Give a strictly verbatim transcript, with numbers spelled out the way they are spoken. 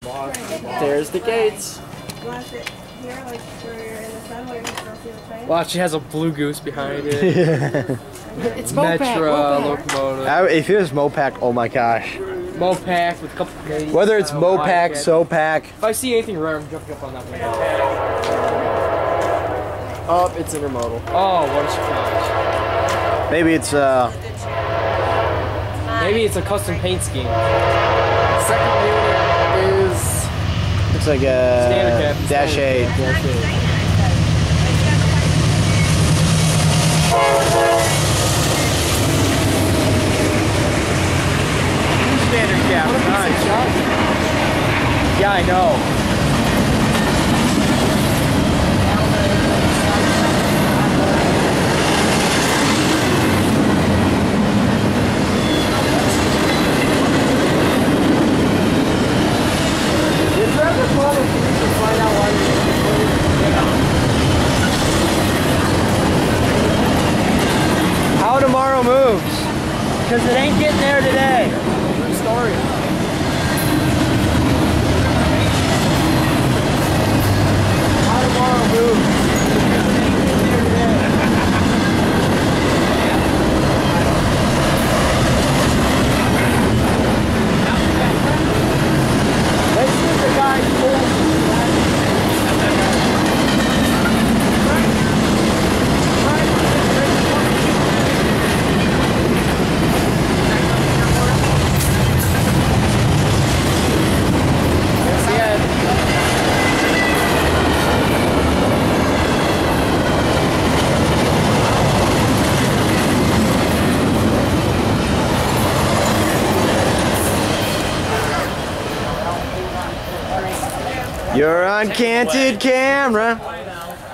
There's the gates. Watch, she has a blue goose behind it. It's Mopac. Metra locomotive. I, if it was Mopac, oh my gosh. Mopac with a couple Canadians. Whether it's Mopac, Sopac. If I see anything rare, I'm jumping up on that window. Oh, it's intermodal. Oh, what a surprise. Maybe it's uh. Maybe it's a custom paint scheme. Second unit is. Looks like a Dash eight. Dash eight. Standard cap, nice. Yeah, I know. How tomorrow moves? Because it ain't getting there today. True story. How tomorrow moves? Let's see if the guy pulls. You're on Canted Camera.